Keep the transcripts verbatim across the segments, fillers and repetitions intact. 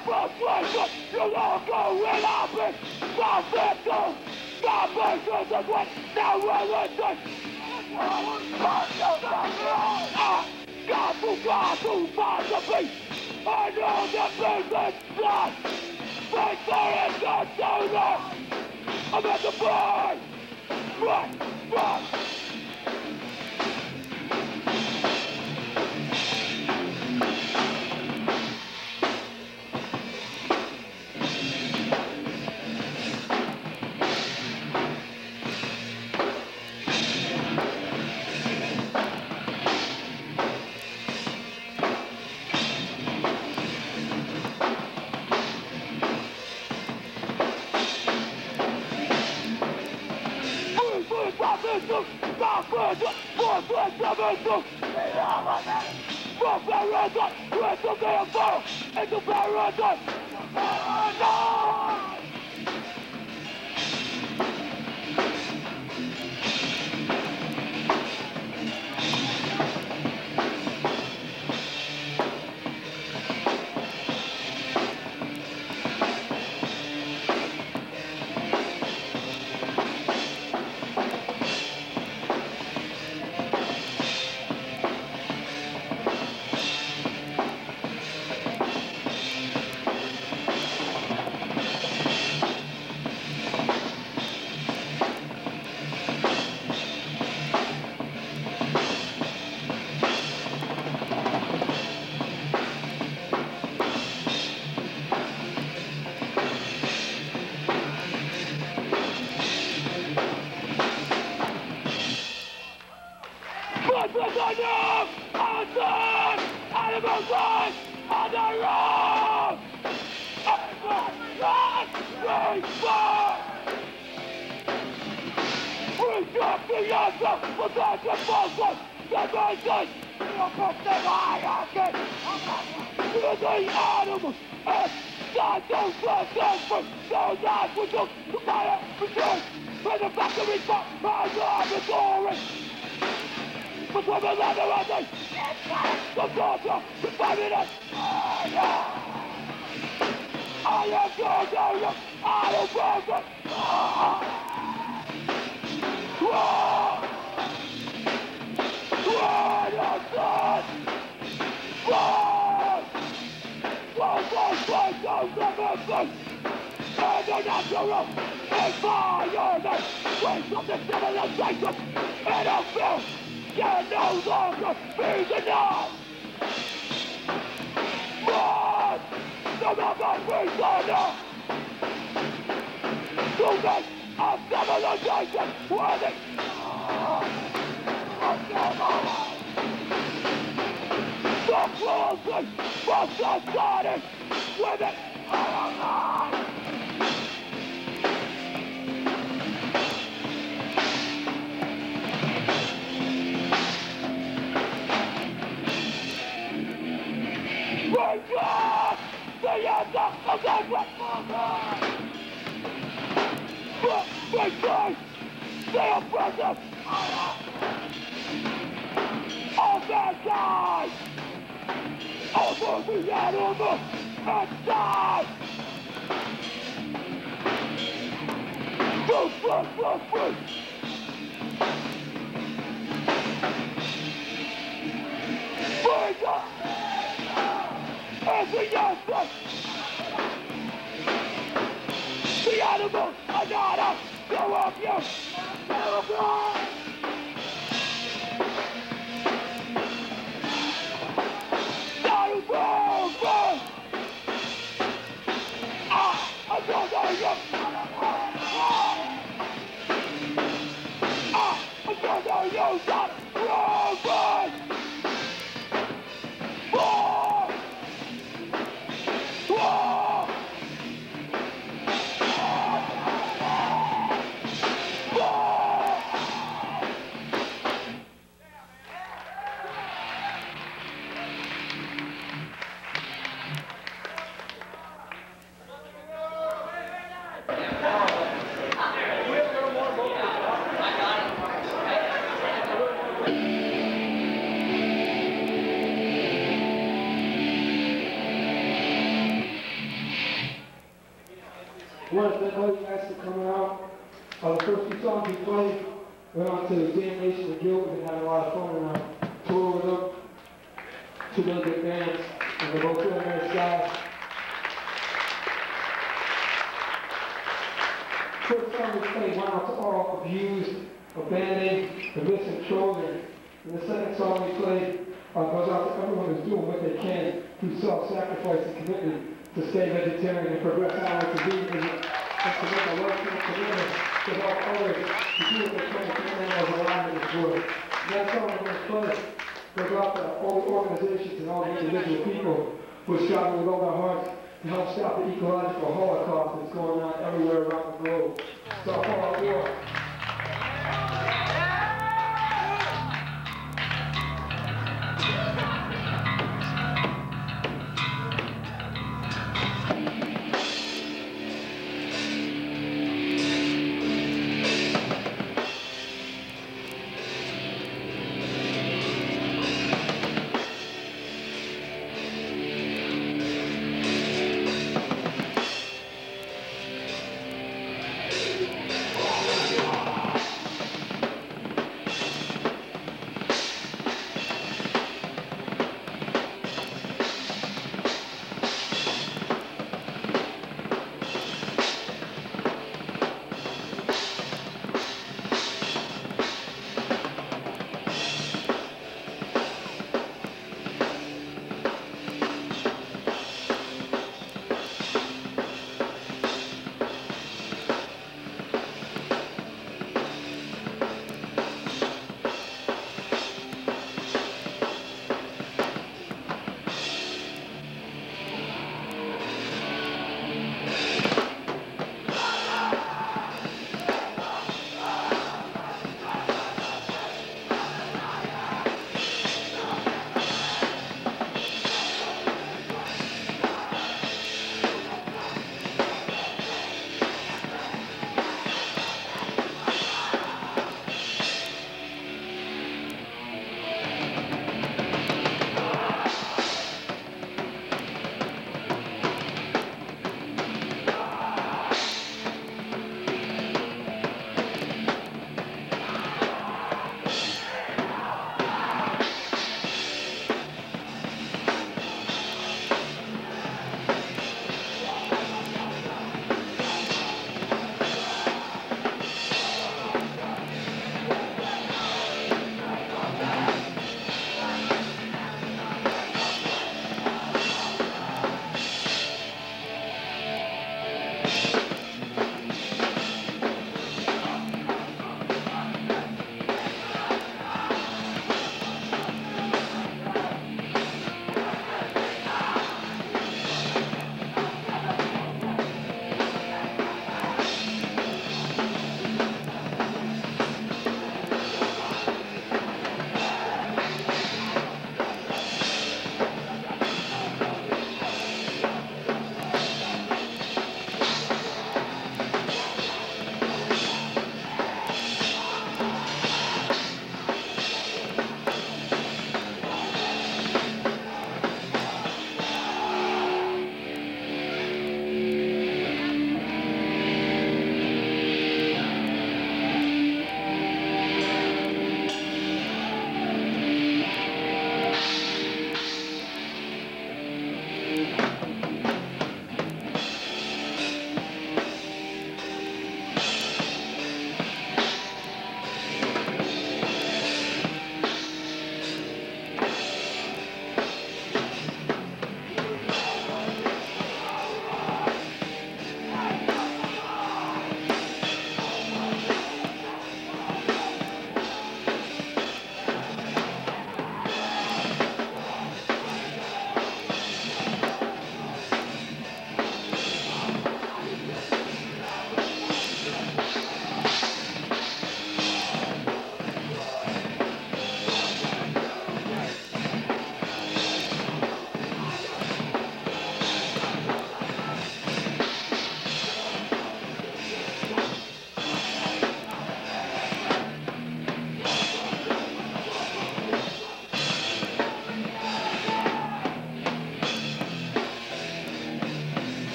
frustration, you longer will happen. My victim, my patience is what now religion. I got to, got to find the peace. I know the business done. But there is no sooner. I'm at the bar. Run, run. I want to thank all you guys for coming out. Uh, the first two songs we played went on to Damnation and Guilt. We've been having a lot of fun and uh, tour with them. Two really good bands, and they're both really nice guys. First song we played went out to all Abused, Abandoned, and Missing Children. And the second song we played uh, goes out to everyone who's doing what they can through self-sacrifice and commitment to stay vegetarian and progress onward to veganism and to make a lifelong commitment to help others to do what they can to keep animals alive in this world. And that song we're going to play goes out to all the organizations and all the individual people who are striving with all their hearts to help stop the ecological holocaust that's going on everywhere around the globe. Stop all our war. Yeah.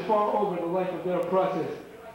far over the life of their oppressors.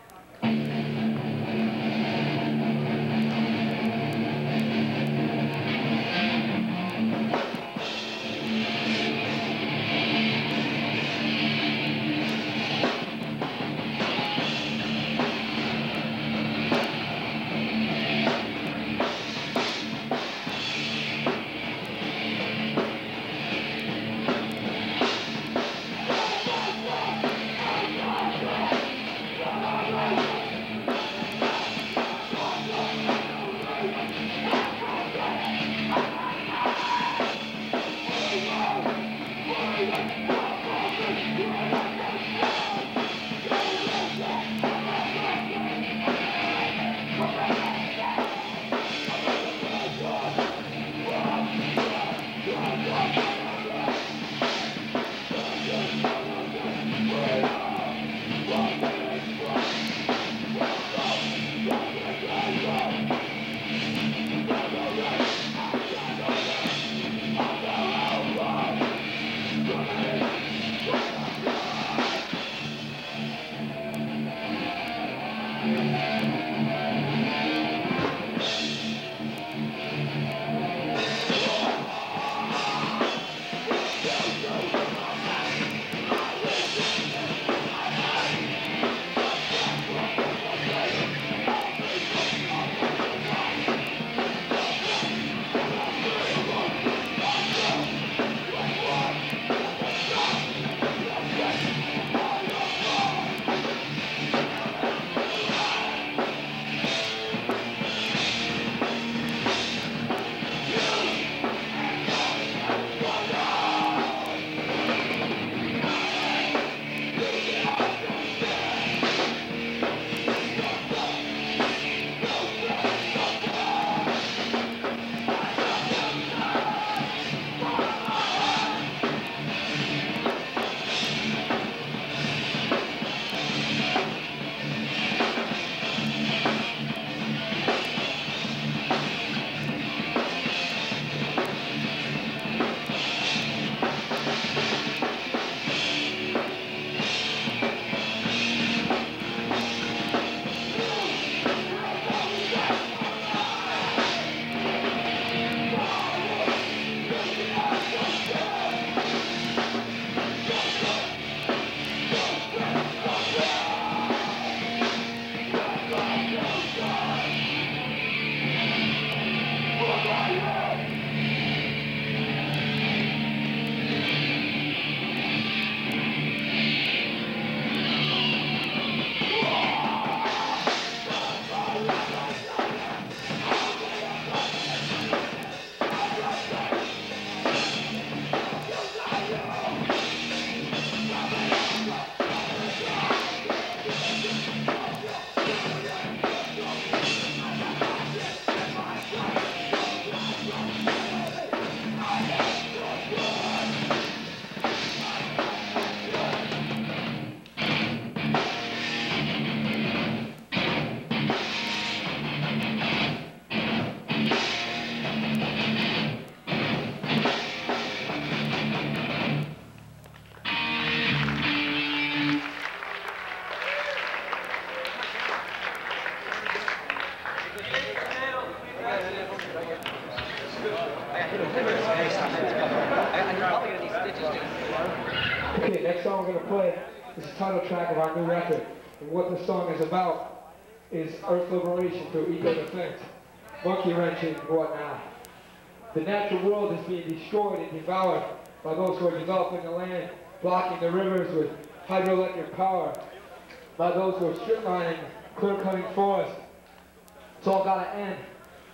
Okay, next song we're going to play is the title track of our new record. And what the song is about is Earth liberation through eco-defense, monkey wrenching and whatnot. The natural world is being destroyed and devoured by those who are developing the land, blocking the rivers with hydroelectric power, by those who are strip mining, clear-cutting forests. It's all got to end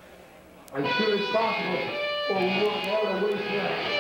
as soon as possible, or we will never waste land.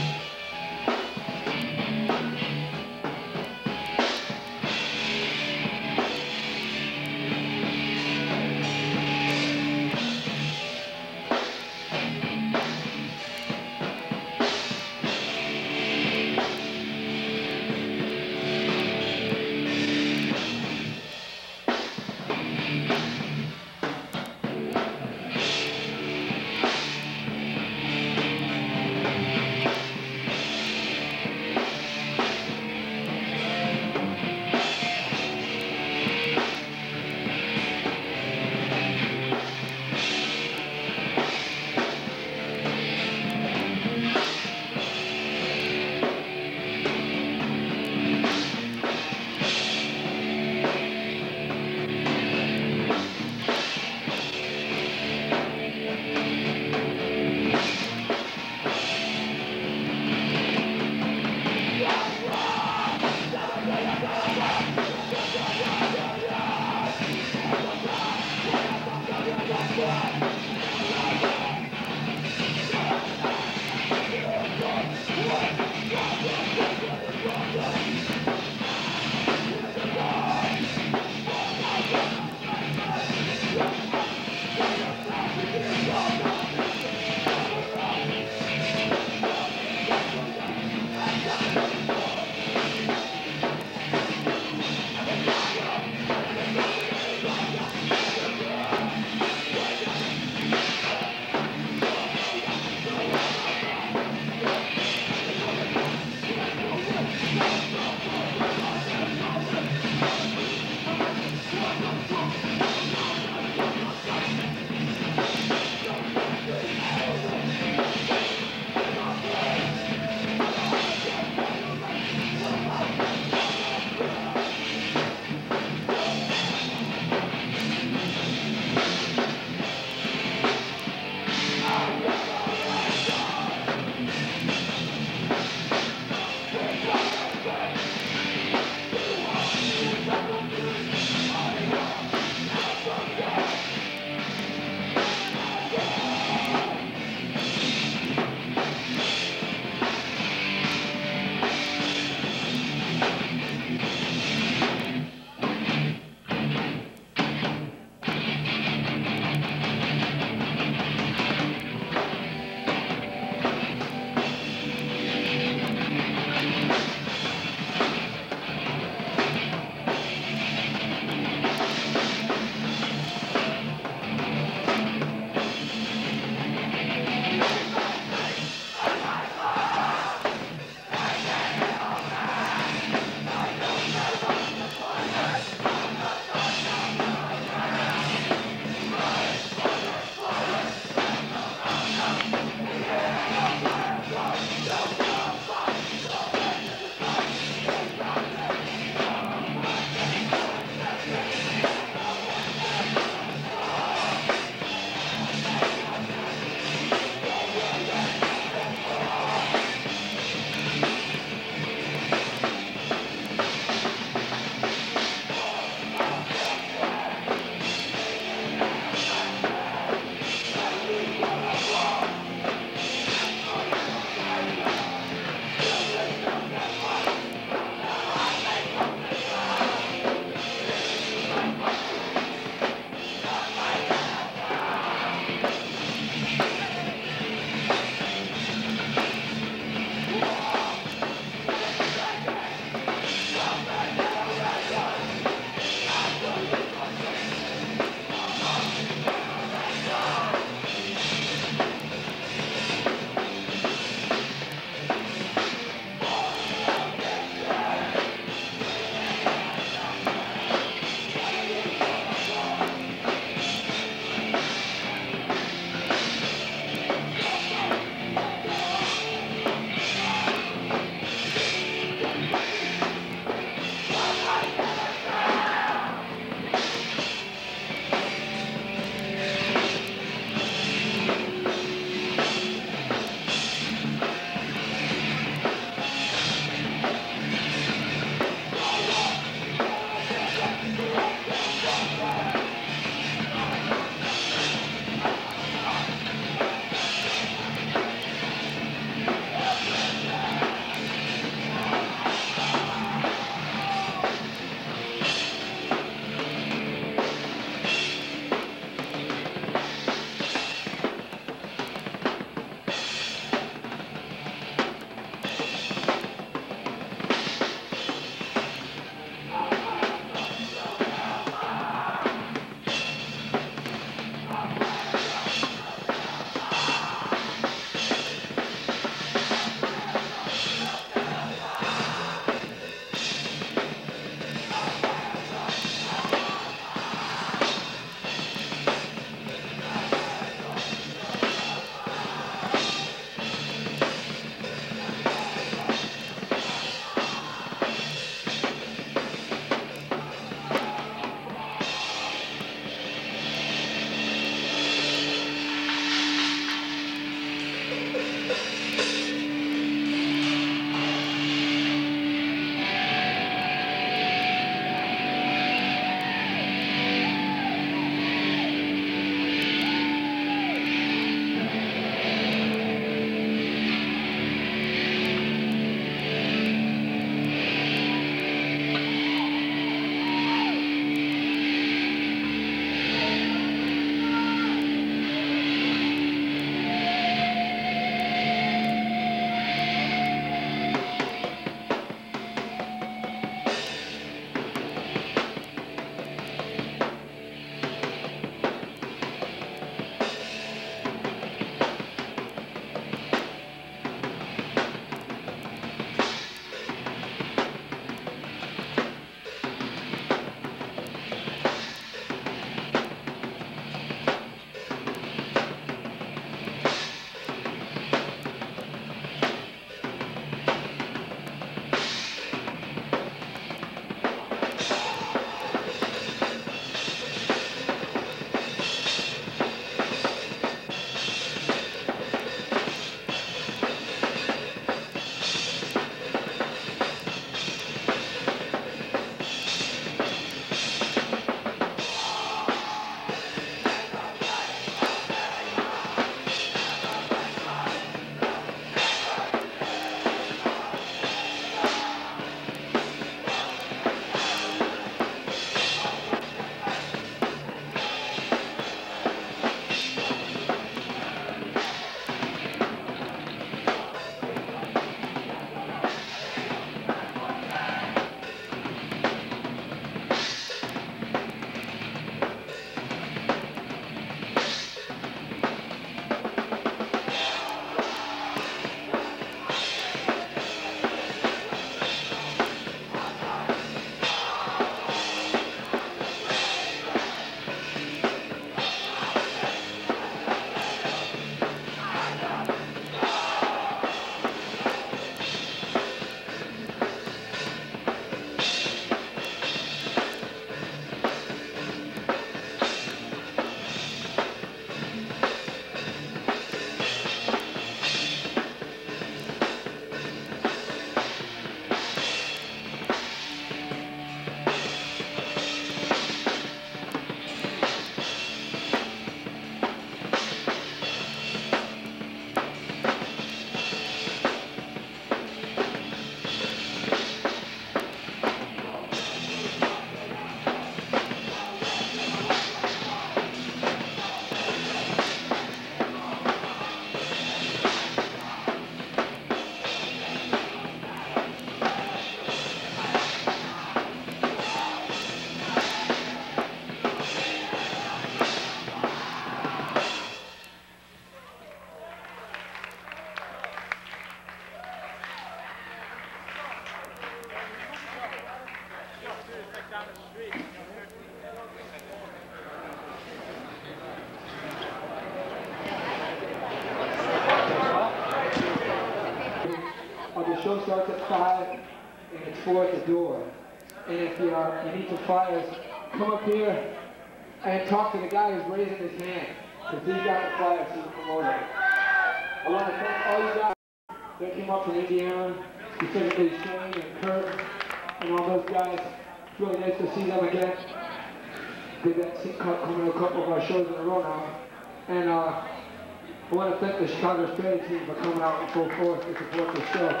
five and explore at the door. And if you, uh, you need some flyers, come up here and talk to the guy who's raising his hand, because he's got the flyers to the promoter. I want to thank all you guys that came up from Indiana, specifically Shane and Kurt and all those guys. It's really nice to see them again. They've got coming to a couple of our shows in a row now. And uh, I want to thank the Chicago Australia team for coming out in full force to support the show.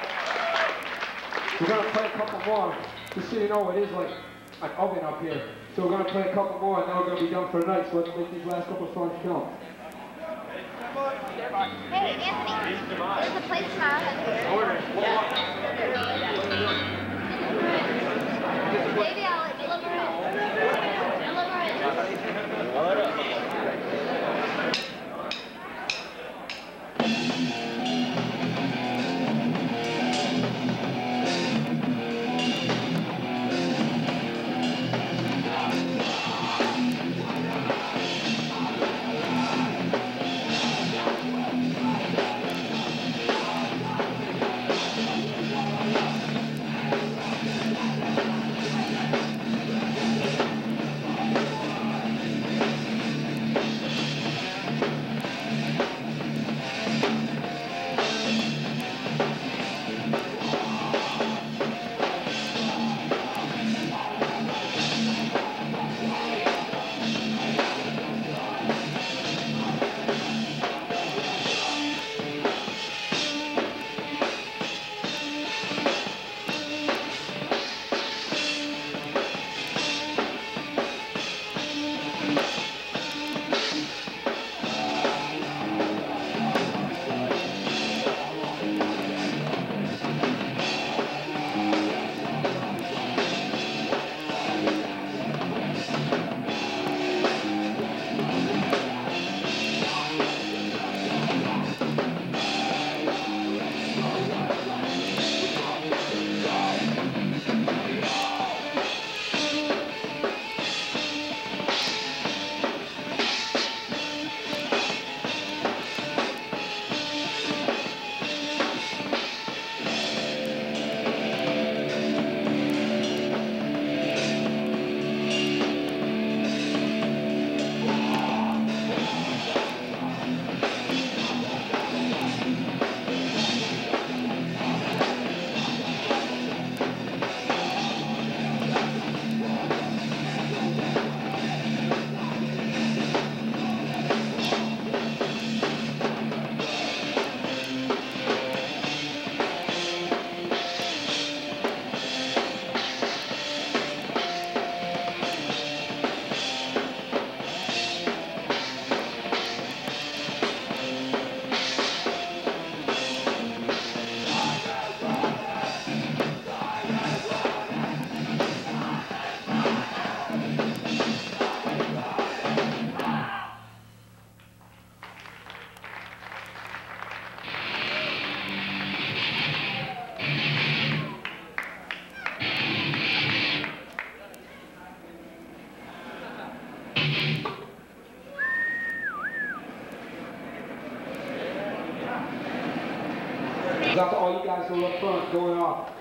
We're going to play a couple more, just so you know what it is like an oven up here. So we're going to play a couple more and then we're going to be done for the night, so let's make these last couple of songs count. Hey, Anthony, there's a place in our house. Order. Maybe I'll deliver it. Deliver it. Order. Out to all you guys who are up front going off.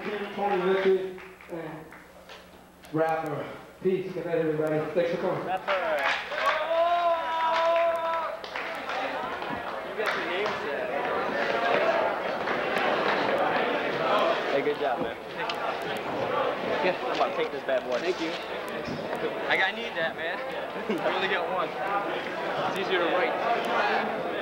Tony Victory, and Rapper. Peace. Good night, everybody. Thanks for coming. Rapper. You got your names there. Hey, good job, man. Thank you. Yeah, I'm about to take this bad boy. Thank you. I, I need that, man. I only got one. It's easier to write.